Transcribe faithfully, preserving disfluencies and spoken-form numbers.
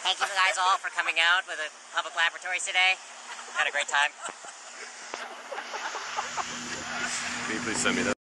Thank you guys all for coming out with the public laboratories today. Had a great time. Can you please send me that?